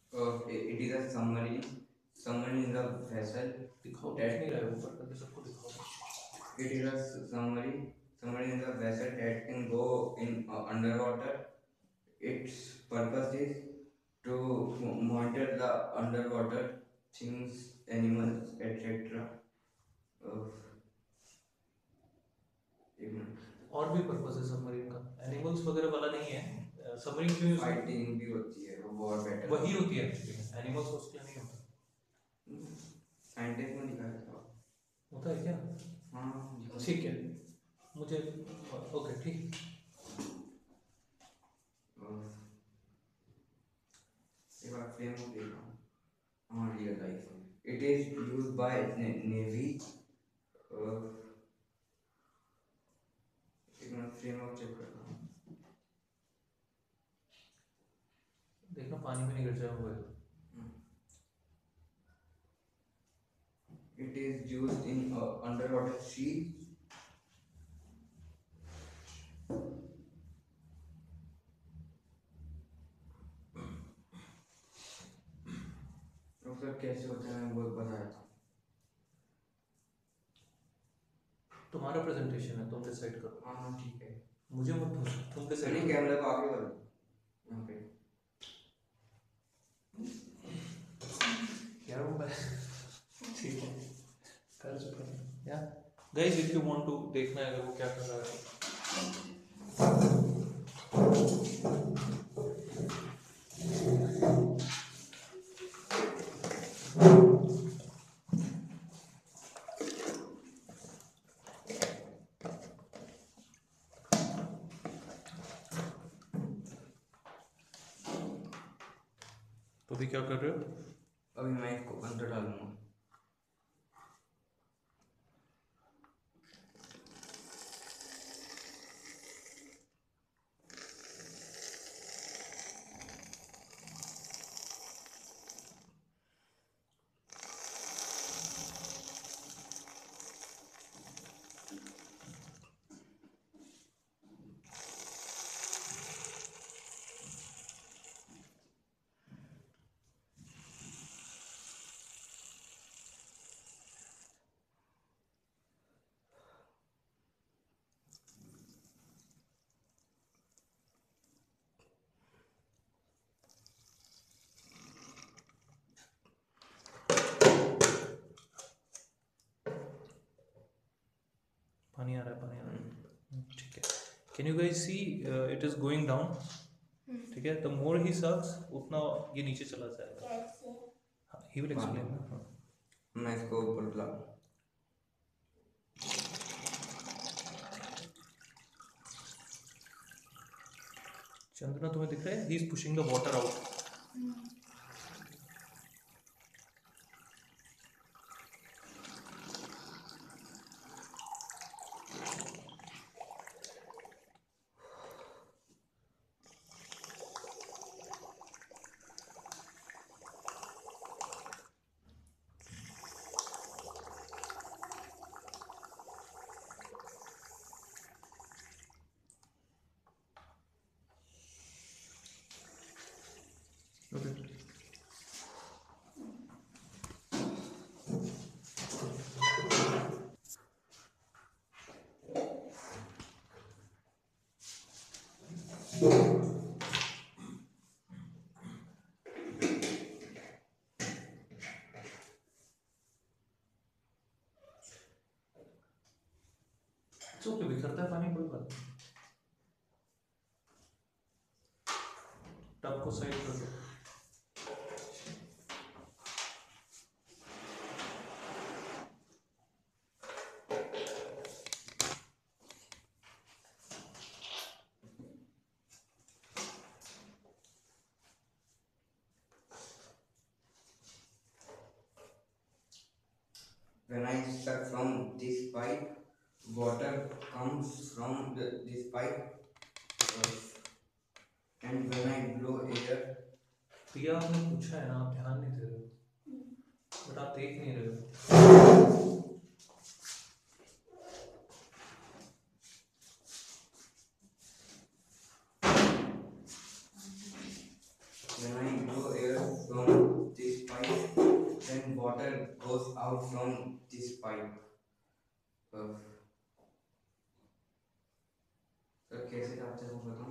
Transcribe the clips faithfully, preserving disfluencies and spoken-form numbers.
Uh, it is a submarine. Submarine is a vessel. दिखाओ, देख नहीं रहे हो ऊपर करके सबको दिखाओ. It is a submarine. Submarine is a vessel that can go in uh, underwater. Its purpose is to monitor the underwater things, animals, et cetera. Uh, एक मिनट. और भी पर्पस है सबमरीन का, एनिमल्स वगैरह वाला नहीं है. सबमरीन क्यों यूज करते फाइटिंग भी होती है, वो बहुत हैं? बेटर वही होती है एक्चुअली, एनिमल्स उसके लिए नहीं होता. साइंटिस्ट में दिखाया था. होता है क्या? हाँ ठीक है, मुझे ओके ठीक. एक बार फ्रेम को देखा. हाँ, real life. It is used by navy. एक मिनट फ्रेम को चेक करता हूँ. देखना पानी में नहीं गिर जाए हुए. It is used in uh, underwater sea. तो सर कैसे होता है, वो बताया था. तुम्हारा प्रेजेंटेशन है, तुम डिसाइड करो. हाँ हाँ ठीक है. मुझे मत पूछो, तुम डिसाइड नहीं, करो. कैमरा को आगे करो यहाँ पे. यार वो मैं ठीक है कर चुका हूँ यार. Guys if you want to देखना है अगर वो क्या कर रहा है. तो अभी क्या कर रहे हो? अभी मैं इसको अंदर डालूंगा. पानी आ रहा है, पानी आ रहा है. ठीक है. Can you guys see it is going down. ठीक है, द मोर ही सक्स उतना ये नीचे चला जाएगा. कैसे? He will explain. मैं इसको ऊपर ला. चंद्रना तुम्हें दिख रहा है, he is pushing the water out. तो क्यों बिखरता है पानी, कोई बात नहीं. टब को साइड कर दो. When I suck from this pipe, water comes from the, this pipe, uh, and when I blow air. प्रिया आपने पूछा है ना, आप ध्यान नहीं दे रहे हो, बट आप देख नहीं रहे हो. When I blow air from water goes out from this pipe. uh, तो कैसे जाते हैं वो बताओ।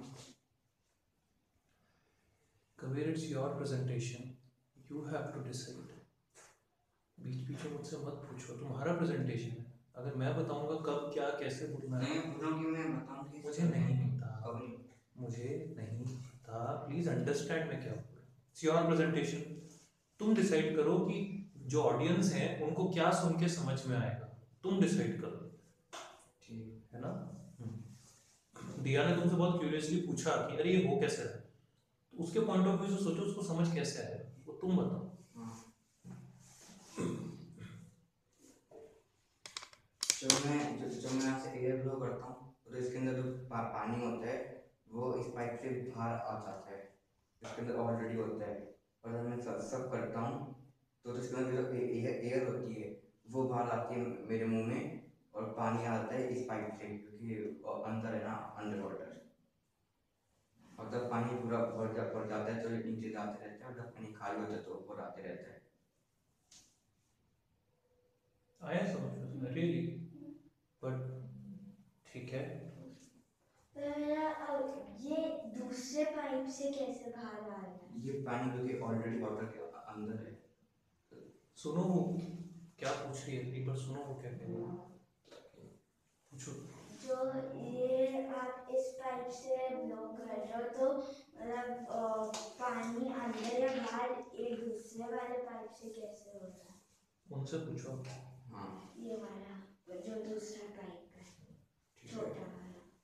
Kabir, it's your presentation, you have to decide. बीच बीच में मुझसे मत पूछो, तुम्हारा प्रेजेंटेशन है। अगर मैं बताऊंगा कब क्या कैसे बोलना है, मैं बोलूँ कि मैं बताऊँ कि मुझे नहीं पता, अब नहीं। मुझे नहीं पता। प्लीज अंडरस्टैंड मैं क्या बोल रहा हूँ। इट्स योर प्रेजेंटेशन, तुम डिसाइड करो कि जो ऑडियंस है उनको क्या सुन के समझ में आएगा, तुम डिसाइड करो, ठीक है ना। हम्म। दिया ने तुमसे बहुत क्यूरियसली पूछा कि अरे ये हो कैसे है, तो उसके पॉइंट ऑफ व्यू से सोचो उसको समझ कैसे आएगा, वो तुम बताओ। हाँ। जो मैं जो, जो मैं यहाँ से एयर ब्लो करता हूँ तो इसके अंदर जो पा, पानी होता है वो इस पाइप से बाहर आ जाता है, इसके अंदर ऑलरेडी होता है। और जब मैं सब सब करता हूँ तो इसके अंदर जो एयर एयर होती है वो बाहर आती है मेरे मुंह में, और पानी आता है इस पाइप से, क्योंकि अंदर है ना अंडर वाटर। और जब पानी पूरा भर जा भर जाता है तो ये नीचे जाते रहते हैं, और जब पानी खाली होता है तो ऊपर आते रहता है। आया समझ में रियली, बट ठीक है। ये दूसरे पाइप से कैसे बाहर आ रहा है? ये पानी जो कि ऑलरेडी वाटर के अंदर है। सुनो वो क्या पूछ रही है, एक बार सुनो वो क्या कह रही है, पूछो। जो ये आप इस पाइप से ब्लो कर रहे हो तो मतलब अ, पानी अंदर या बाहर एक दूसरे वाले पाइप से कैसे हो रहा है? उनसे पूछो। हाँ, ये वाला जो दूसरा पाइप है, छोटा वाला।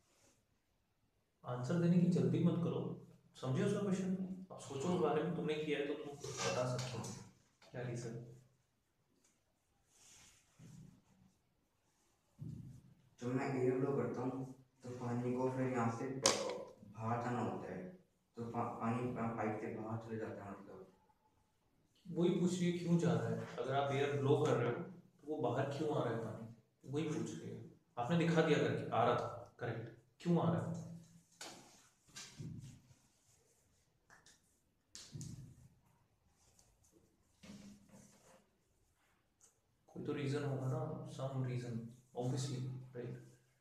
आंसर देने की जल्दी मत करो, समझे उसका क्वेश्चन। अब सोचो उस बारे में, तुमने किया है तो तुम बता सकते हो क्या रीजन। जब मैं एयर ब्लो करता हूँ तो पानी को फिर यहाँ से बाहर जाना होता है, तो पा, पानी पाइप से बाहर चले जाता है। मतलब वही पूछ रही है क्यों जा रहा है, अगर आप एयर ब्लो कर रहे हो तो वो बाहर क्यों आ रहा है पानी, वही पूछ रही है। आपने दिखा दिया करके आ रहा था, करेक्ट, क्यों आ रहा है। कोई तो रीजन होगा ना, सम रीजन ऑब्वियसली, राइट।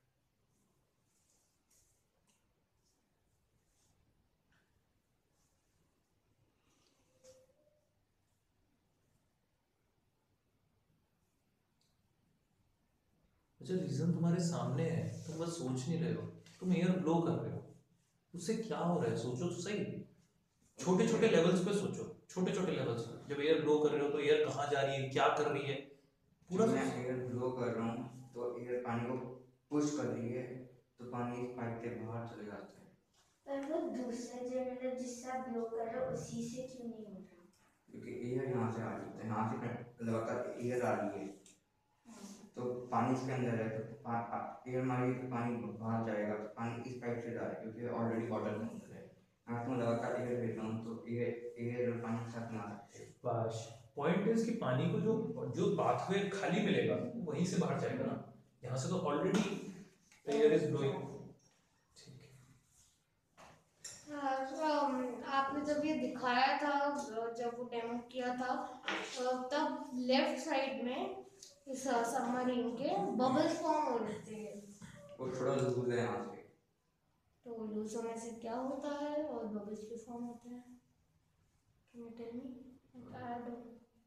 अच्छा, रीजन तुम्हारे सामने है, तुम बस सोच नहीं रहे हो, तुम एयर ब्लो कर रहे हो, उससे क्या हो रहा है सोचो तो सही। छोटे छोटे लेवल्स पे सोचो, छोटे छोटे लेवल्स पे। जब एयर ब्लो कर रहे हो तो एयर कहाँ जा रही है, क्या कर रही है, पूरा। जब मैं एयर ब्लो कर रहा हूँ तो एयर पानी को पुश कर रही है, तो पानी इस पाइप के बाहर चले जाता है। पर वो दूसरे जो मतलब जिससे आप ब्लो कर रहे हो उसी से क्यों नहीं हो रहा? क्योंकि एयर यहाँ से आ रही है, यहाँ से लगातार एयर आ रही है, तो पानी इसके अंदर है, तो एयर मारेगी तो पानी बाहर जाएगा, तो पानी इस पाइप से जा रहा है क्योंकि ऑलरेडी वाटर के अंदर है। अगर मैं लगातार एयर भेज रहा हूँ तो एयर एयर और पानी के साथ में आ सकते हैं। बस पॉइंट इज कि पानी को जो जो पाथवे खाली मिलेगा वो वहीं से बाहर जाएगा ना, यहाँ से तो ऑलरेडी एयर इज ब्लोइंग। ठीक है। हाँ, तो आपने जब ये दिखाया था, जब वो डेमो किया था, तब लेफ्ट साइड में इस सबमरीन के बबल्स फॉर्म हो रहे थे। वो थोड़ा लूज है यहाँ से, तो लूज होने से क्या होता है और बबल्स भी फॉर्म होते हैं? Can you tell me? I don't.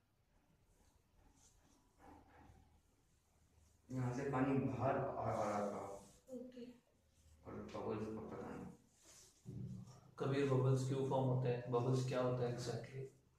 यहाँ से पानी बाहर आ आ रहा था Okay. और बबल्स को पता नहीं। कबीर, बबल्स क्यों फॉर्म होते हैं, बबल्स क्या होता है एग्जैक्टली,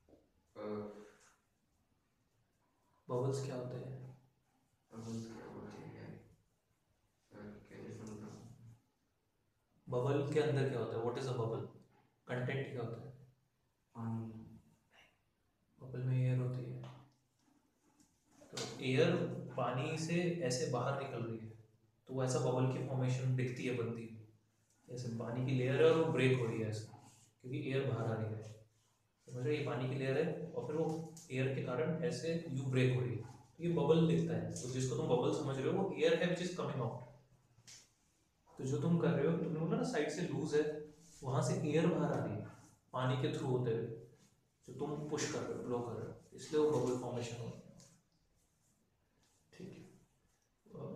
बबल्स क्या होते हैं। बबल्स क्या होते हैं, कैसे समझाऊं? बबल के अंदर क्या होता है, what is a bubble, content क्या होता है। पानी, बबल में एयर होती है, तो एयर पानी से ऐसे बाहर निकल रही है तो वो ऐसा बबल की फॉर्मेशन दिखती है, बनती है। जैसे पानी की लेयर है और वो ब्रेक हो रही है ऐसा, क्योंकि एयर बाहर आ रही है, समझ रहे, ये पानी की लेयर है और फिर वो एयर के कारण ऐसे यू ब्रेक हो रही है, तो ये बबल दिखता है। तो जिसको तुम बबल समझ रहे हो वो एयर है विच इज कमिंग आउट। तो जो तुम कर रहे हो, तुमने बोला ना साइड से लूज है, वहां से एयर बाहर आ रही है पानी के थ्रू होते हुए, जो तुम पुश कर रहे हो, ब्लो कर रहे हो, इसलिए वो बबल फॉर्मेशन हो रही है।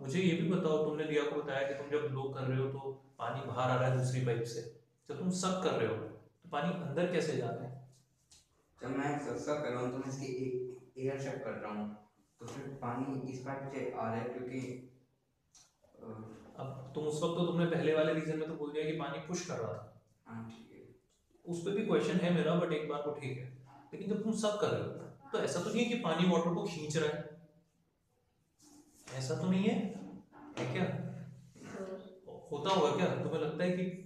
मुझे ये भी बताओ, तुमने दिया को बताया कि तुम जब ब्लो कर रहे हो तो पानी बाहर आ रहा है दूसरी पाइप से, जब तुम सक कर रहे हो तो पानी अंदर कैसे जा रहा है? जब मैं सक कर रहा हूँ तो मैं इसकी एक एयर चेक कर रहा हूँ, तो फिर पानी इस पाइप से आ रहा है क्योंकि अ, अब तुम उस वक्त तो तुमने पहले वाले रीजन में तो बोल दिया कि पानी पुश कर रहा था, हाँ ठीक है। उस पर भी क्वेश्चन है मेरा, बट एक बार को ठीक है। लेकिन जब तुम सब कर रहे हो तो ऐसा तो नहीं है कि पानी वाटर को खींच रहा है, ऐसा तो नहीं है, है क्या? होता होगा क्या तुम्हें लगता है कि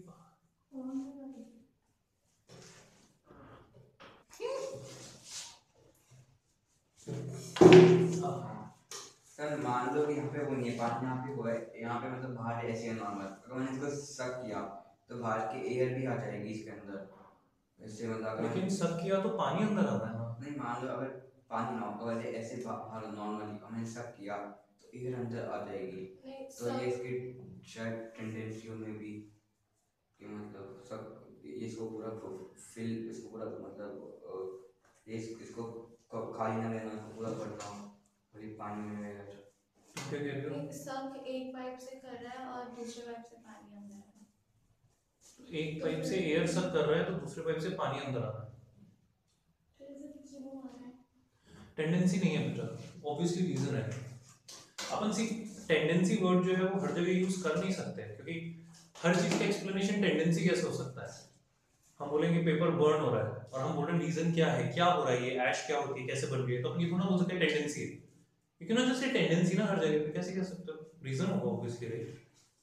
सर मान लो कि यहाँ पे वो नहीं है, पानी यहाँ पे हुआ है, यहाँ पे मतलब बाहर ऐसे है नॉर्मल, अगर मैंने इसको सक किया तो बाहर की एयर भी आ जाएगी इसके अंदर, इससे मतलब अगर लेकिन सब किया तो पानी अंदर आ रहा है ना। नहीं, मान लो अगर पानी ना हो, अगर ऐसे बाहर नॉर्मली मैंने सक किया तो एयर अंदर आ जाएगी, नहीं, तो ये सब इसकी शायद टेंडेंसियों में भी कि मतलब सब इसको पूरा फिल इसको पूरा मतलब अ, ये इस- इसको क- खाली ना रहना, इसको पूरा भरता हूँ और ये पानी में रहेगा। तुम क्या कह रहे हो? नहीं, सब एक पाइप से कर रहा है और दूसरे पाइप से पानी अंदर आ रहा है। एक पाइप से एयर सक कर रहा है तो दूसरे पाइप से पानी अंदर आ रहा है, फिर से क्यों आ रहा है? टेंडेंसी नहीं है बेटा, ऑब्वियसली रीजन है। अपन सी टेंडेंसी वर्ड जो है वो हर जगह यूज कर नहीं सकते, क्योंकि हर चीज का एक्सप्लेनेशन टेंडेंसी कैसे हो सकता है? हम बोलेंगे पेपर बर्न हो रहा है और हम बोल रहे हैं रीजन क्या है, क्या हो रहा है, ये ऐश क्या होती है, कैसे बन रही है, तो अपन ये थोड़ा बोल सकते हैं टेंडेंसी है, क्योंकि ना जैसे टेंडेंसी ना हर जगह पे कैसे कह सकते हो, रीजन होगा ऑब्वियसली, राइट?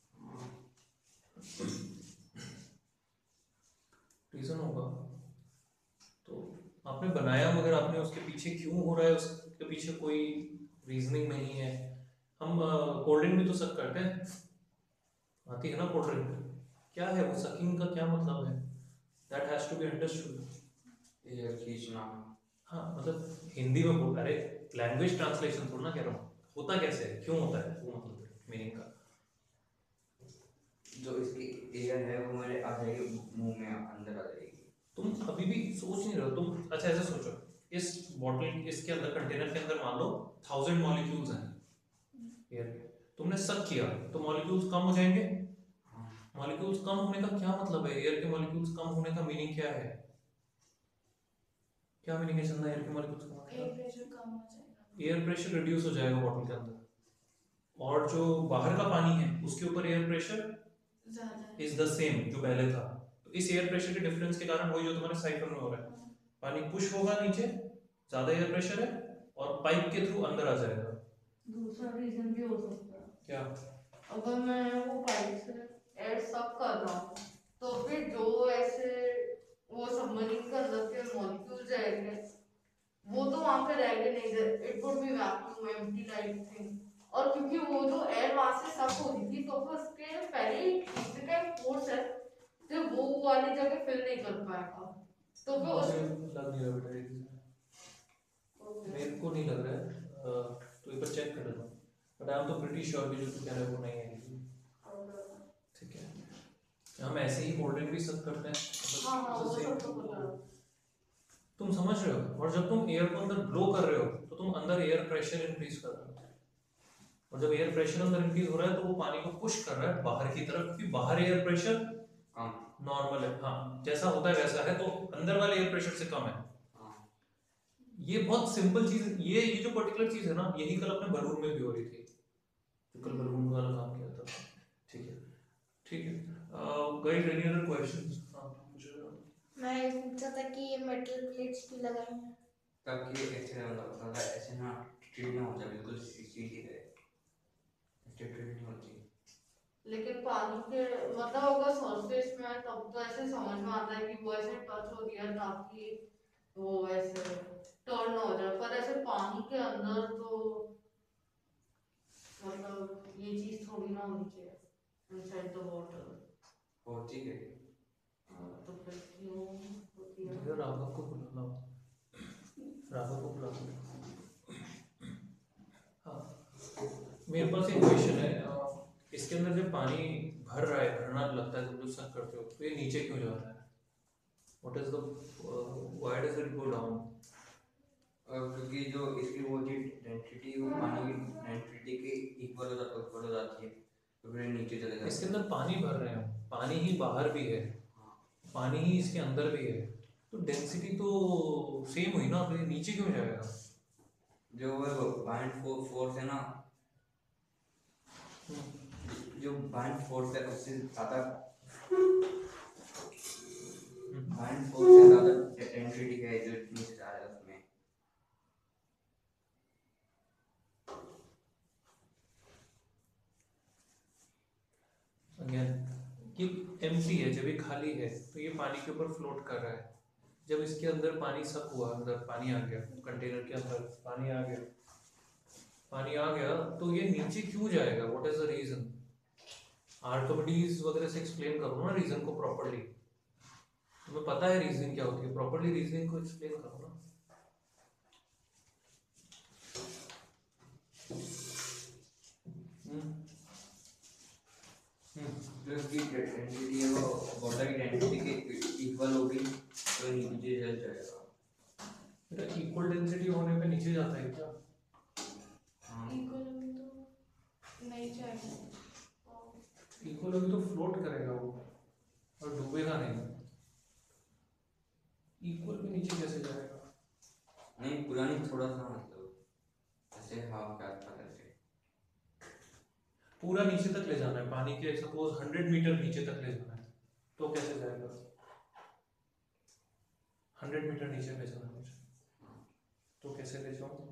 रीजन होगा। तो आपने बनाया मगर आपने उसके पीछे क्यों हो रहा है, उसके पीछे कोई रीजनिंग नहीं है। हम कोल्ड ड्रिंक भी तो सक करते हैं, आती है ना कोल्ड ड्रिंक, क्या है वो सकिंग का क्या मतलब है? That has to be understood. Air खींचना। हाँ मतलब हिंदी में बोल, अरे लैंग्वेज ट्रांसलेशन थोड़ा ना कह रहा हूँ, होता कैसे है, क्यों होता है, वो मतलब मीनिंग का। जो इसकी एयर है वो मेरे आ जाएगी मुंह में अंदर आ जाएगी। तुम अभी भी सोच नहीं रहे हो तुम। अच्छा ऐसे सोचो, इस बॉटल इसके अंदर कंटेनर के अंदर मान लो थाउजेंड मॉलिक्यूल्स हैं एयर के, तुमने सक किया तो मॉलिक्यूल्स कम हो जाएंगे। मॉलिक्यूल्स कम होने का क्या मतलब है? एयर के मॉलिक्यूल्स कम होने का मीनिंग क्या है? क्या मीनिंग है चंदा एयर के मॉलिक्यूल्स कम होने एयर का? प्रेशर कम हो जाएगा। एयर प्रेशर रिड्यूस हो जाएगा बॉटल के अंदर, और जो बाहर का पानी है उसके ऊपर एयर प्रेशर ज्यादा है। इज द सेम जो पहले था। तो इस एयर प्रेशर के डिफरेंस के कारण वही जो तुम्हारे साइफर में हो रहा है, पानी पुश होगा नीचे, ज्यादा एयर प्रेशर है, और पाइप के थ्रू अंदर आ जाएगा। दूसरा रीजन भी हो सकता है, क्या? अगर मैं वो पाइप से एयर सक कर रहा हूँ तो फिर जो ऐसे वो सबमरीन के अंदर के मॉलिक्यूल जाएंगे वो तो वहां पे रहेंगे नहीं, it would be vacuum empty type thing. और क्योंकि वो जो एयर वहां से सक हो रही थी तो फिर उसके पहले ही इसका एक फोर्स है जो वो वाली जगह फिल नहीं कर पाएगा, तो फिर उस मुझे लग नहीं रहा बेटा ये reason। मेरे को नहीं लग रहा है, अ, तो एक बार चेक कर लेना, बट आई एम तो प्रीटी श्योर कि जो तू कह रहा है वो नहीं है। ठीक है, हम ऐसे ही कोल्ड ड्रिंक भी सब करते हैं, मतलब हाँ हाँ it's the वो same सब तो thing। पता है। तुम समझ रहे हो? और जब तुम एयर को अंदर ब्लो कर रहे हो तो तुम अंदर एयर प्रेशर इंक्रीज कर रहे हो, और जब एयर प्रेशर अंदर इंक्रीज हो रहा है तो वो पानी को पुश कर रहा है बाहर की तरफ, क्योंकि बाहर एयर प्रेशर कम। नॉर्मल है, हाँ जैसा होता है वैसा है, तो अंदर वाले एयर प्रेशर से कम है। हाँ। ये बहुत सिंपल चीज, ये ये जो पर्टिकुलर चीज है ना, यही कल अपने बलून में भी हो रही थी, जो कल बलून वाला काम किया था। ठीक है ठीक है, गाइस एनी अदर क्वेश्चंस? हां मुझे मैं ये पूछा था कि ये मेटल प्लेट्स क्यों लगाई हैं? ताकि ऐसे मतलब होगा ऐसे ना टिल्ट ना हो जाए, बिल्कुल सीधी रहे, ऐसे टिल्ट नहीं होती। लेकिन पानी के मतलब अगर सरफेस में है तब तो ऐसे समझ में आता है कि वो ऐसे टच हो गया ताकि वो ऐसे टर्न हो जाए, पर ऐसे पानी के अंदर तो मतलब ये चीज थोड़ी ना होनी चाहिए इनसाइड द वाटर। होती है। तो फिर क्यों होती है? ये राघव को बुला लो, राघव को बुला लो। हाँ मेरे पास एक क्वेश्चन है, अ, इसके अंदर जब पानी भर रहा है, भरना लगता है जब तुम सक करते हो तो ये नीचे क्यों जा रहा है? What is the why does it go down? और क्योंकि जो इसकी वो थी डेंसिटी वो पानी की डेंसिटी के इक्वल हो जाती इक्वल हो जाती है, तो फिर नीचे चले जाते इसके हैं। अंदर पानी भर रहे हैं, पानी ही बाहर भी है, हाँ, पानी ही इसके अंदर भी है, तो डेंसिटी तो सेम हुई ना, फिर नीचे क्यों जाएगा? जो वो बाइंड फोर्स है ना, जो बाइंड फोर्स है उससे ज़्यादा बाइंड फोर्स से ज़्यादा डेंसिटी है जो नीचे जा रहा है उसमें। अगेन कि एम्प्टी है, जब ये खाली है तो ये पानी के ऊपर फ्लोट कर रहा है, जब इसके अंदर पानी सक हुआ, अंदर पानी आ गया, कंटेनर के अंदर पानी आ गया, पानी आ गया तो ये नीचे क्यों जाएगा? What is the reason? Archimedes वगैरह से एक्सप्लेन करो ना रीजन को प्रॉपर्ली, तुम्हें पता है रीजनिंग क्या होती है, प्रॉपर्ली रीजनिंग को एक्सप्लेन करो ना। हम्म हम्म जो इसकी डेंसिटी है वो वाटर की डेंसिटी के इक्वल होगी तो नीचे चल जाएगा। बेटा इक्वल डेंसिटी होने पे नीचे जाता है क्या? हाँ, इक्वल होगी तो नहीं जाएगा। इक्वल होगी तो फ्लोट करेगा वो और डूबेगा नहीं, इक्वल भी नीचे कैसे जाएगा? नहीं पूरा नहीं, थोड़ा सा मतलब ऐसे हाफ का तरह से। पूरा नीचे तक ले जाना है पानी के, सपोज हंड्रेड मीटर नीचे तक ले जाना है तो कैसे जाएगा? हंड्रेड मीटर नीचे ले जाना है मुझे, तो कैसे ले जाऊँ?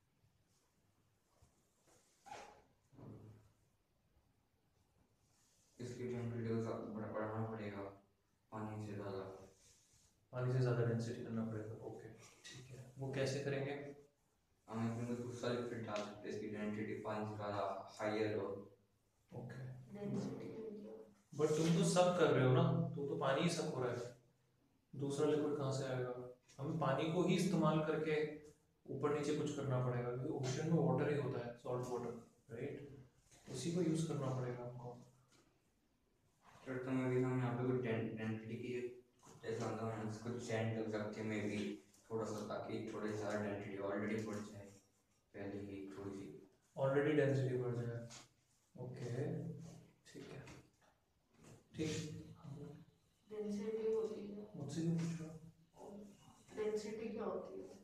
इसकी डेंसिटी को सब बड़ा बढ़ाना पड़ेगा पानी से ज़्यादा। पानी से ज़्यादा डेंसिटी करना पड़ेगा, ओके ठीक है, वो कैसे करेंगे? हम इसमें कुछ सारे फिट डाल सकते हैं, इसकी डेंसिटी पानी से ज़्यादा हायर हो। ओके, डेंसिटी बट तुम तो सब कर रहे हो ना, तो तो पानी ही सब हो रहा है, दूसरा लिक्विड कहाँ से आएगा? हमें पानी को ही इस्तेमाल करके ऊपर नीचे कुछ करना पड़ेगा, क्योंकि ओशन में वाटर ही होता है, सॉल्ट वाटर, राइट? उसी को यूज़ करना पड़ेगा हमको। फिर तो मैं भी हम यहाँ पे कुछ डेंसिटी की कुछ ऐसा होता है, कुछ चेंज कर सकते हैं मे बी थोड़ा सा, ताकि थोड़ी ज़्यादा डेंसिटी ऑलरेडी बढ़ जाए पहले ही थोड़ी सी। ऑलरेडी डेंसिटी बढ़ जाए, ओके ठीक है, ठीक। डेंसिटी होती है, मुझसे क्यों पूछ रहे हो? डेंसिटी क्या होती है?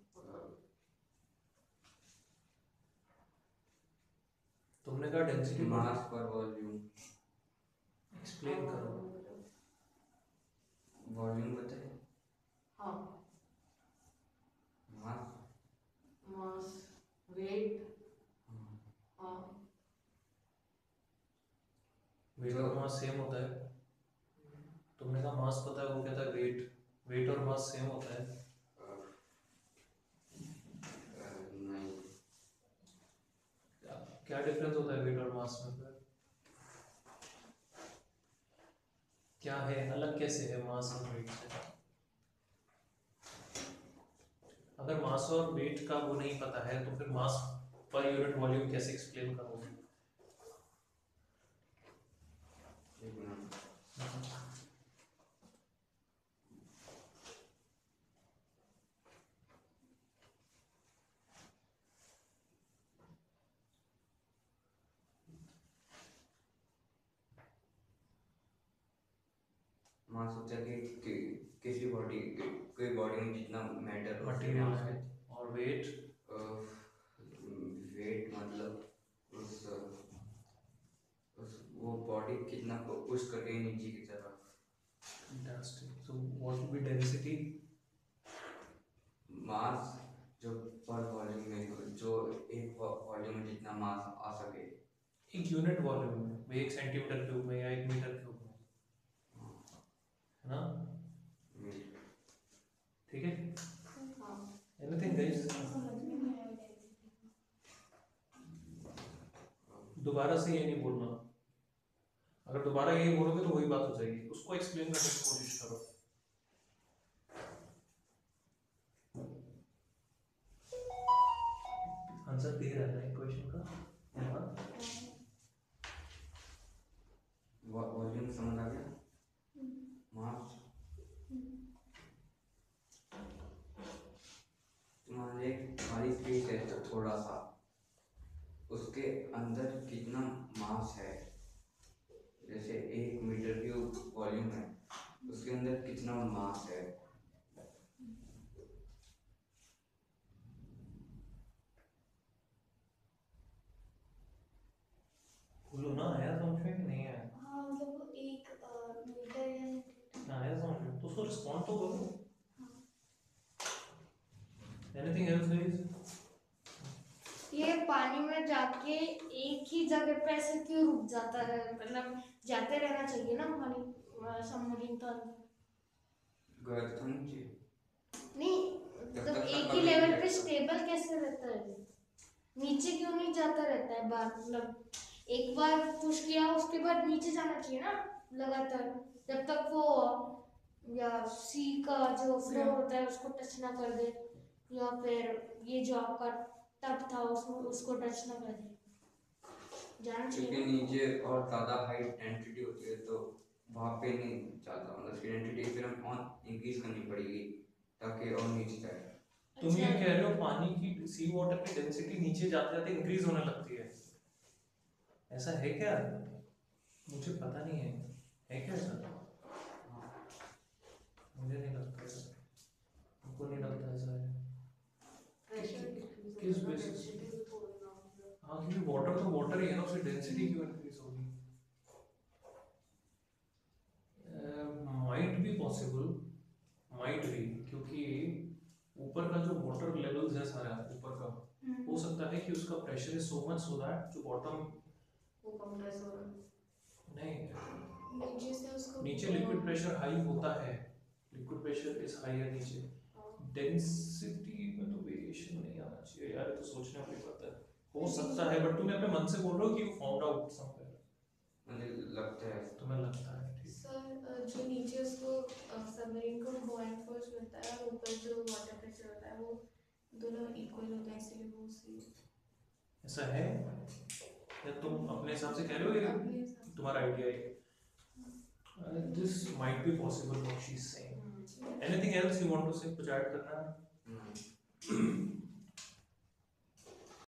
तुमने कहा डेंसिटी मास पर वॉल्यूम। एक्सप्लेन करो। वॉल्यूम पता है? हाँ, मास। मास, वेट। हाँ, वेट और मास सेम होता है? तुमने कहा मास पता है, वो कहता है वेट, वेट और मास सेम होता है? नहीं, क्या क्या डिफरेंस होता है वेट और मास में? फिर क्या है, अलग कैसे है मास और वेट से? अगर मास और वेट का वो नहीं पता है तो फिर मास पर यूनिट वॉल्यूम कैसे एक्सप्लेन करोगे? एक मिनट। मास होता है कि, कि किसी बॉडी कोई बॉडी में जितना मैटर मटेरियल है, और वेट वेट मतलब उस उस वो बॉडी कितना पुश करके नीचे की तरफ। fantastic, so what would be density? मास जो पर वॉल्यूम में हो, जो एक वॉल्यूम में जितना मास आ सके। एक यूनिट वॉल्यूम में, वो एक सेंटीमीटर क्यूब में या एक मीटर क्यूब में, है ना? ठीक है, एनीथिंग गाइस? दोबारा से ये नहीं बोलना, अगर दोबारा यही बोलोगे तो वही बात हो जाएगी, उसको एक्सप्लेन करने की कोशिश करो। आंसर दे रहा है क्वेश्चन का? हाँ? वॉल्यूम समझ आ गया? मास मान ले हमारी स्पेस है तो थोड़ा सा, उसके अंदर कितना मास है, जैसे एक मीटर क्यूब वॉल्यूम है, उसके अंदर कितना मास है। बोलो ना, आया समझ में कि नहीं आया? हाँ मतलब वो एक अ, मीटर या आया समझ में, तो उसको रिस्पॉन्ड तो करो। Anything else guys? ये पानी में जाके एक ही जगह पे ऐसे क्यों रुक जाता है? मतलब जाते रहना चाहिए ना पानी सबमरीन तो अंदर। गलत तो नहीं चाहिए। नहीं जब मतलब तक एक तक ही कभी लेवल नहीं पे रहता। स्टेबल कैसे रहता है? नीचे क्यों नहीं जाता रहता है बार? मतलब एक बार पुश किया उसके बाद नीचे जाना चाहिए ना लगातार, जब तक वो या सी का जो फ्लोर होता है उसको टच ना कर दे, या फिर ये जो आपका टब था उसमें उसको टच ना कर दे, जाना क्योंकि चाहिए। नीचे और ज़्यादा हाई डेंसिटी होती है तो वहाँ पे नहीं जाता, मतलब उसकी डेंसिटी फिर हम और इंक्रीज करनी पड़ेगी ताकि और नीचे जाए। तुम ये अच्छा, कह रहे हो पानी की, सी वाटर की डेंसिटी नीचे जाते जाते इंक्रीज होने लगती है, ऐसा है क्या? मुझे पता नहीं है, है क्या ऐसा? मुझे नहीं लगता ऐसा, हमको नहीं लगता ऐसा है। प्रेशर किस basis पे? हाँ क्योंकि वाटर तो वाटर ही है ना, उसकी डेंसिटी क्यों इंक्रीज होगी? Might be possible, might be, क्योंकि ऊपर का जो वाटर लेवल्स है सारा ऊपर का, हो सकता है कि उसका pressure is so much so that जो बॉटम वो कंप्रेस हो रहा है। नहीं, नीचे से उसको नीचे लिक्विड प्रेशर हाई होता है, लिक्विड प्रेशर इज हायर नीचे, डेंसिटी में तो वेरिएशन नहीं आना चाहिए यार, ये तो सोचने वाली बात है। हो सकता है, बट तुम अपने मन से बोल रहे हो कि यू फाउंड आउट समवेयर, मुझे लगता है तुम्हें लगता है, ठीक। सर जो नीचे उसको सबमरीन को बॉइंग फोर्स मिलता है और ऊपर जो वाटर प्रेशर होता है वो दोनों इक्वल होते हैं, इसलिए वो उसी ऐसा है या तुम अपने हिसाब से कह रहे हो, ये अपने हिसाब तुम्हारा आइडिया है? This might be possible what she is saying. Anything else you want to say, कुछ ऐड करना है? नहीं।